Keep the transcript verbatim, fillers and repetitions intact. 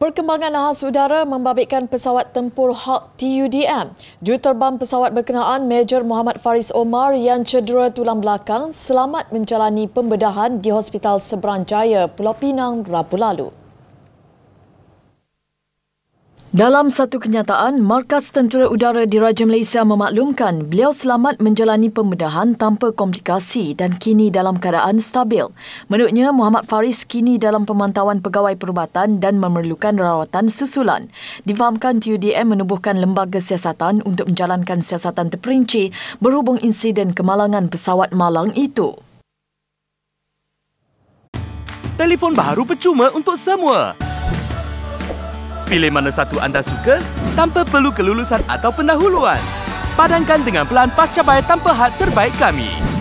Perkembangan ahas udara membabitkan pesawat tempur Hawk T U D M. Juruterbang pesawat berkenaan Major Muhammad Faris Omar yang cedera tulang belakang selamat menjalani pembedahan di Hospital Seberang Jaya, Pulau Pinang, Rabu lalu. Dalam satu kenyataan, Markas Tentera Udara Diraja Malaysia memaklumkan beliau selamat menjalani pembedahan tanpa komplikasi dan kini dalam keadaan stabil. Menurutnya, Muhammad Faris kini dalam pemantauan pegawai perubatan dan memerlukan rawatan susulan. Difahamkan T U D M menubuhkan lembaga siasatan untuk menjalankan siasatan terperinci berhubung insiden kemalangan pesawat malang itu. Telefon baharu percuma untuk semua. Pilih mana satu anda suka tanpa perlu kelulusan atau pendahuluan. Padankan dengan pelan pascabayar tanpa had terbaik kami.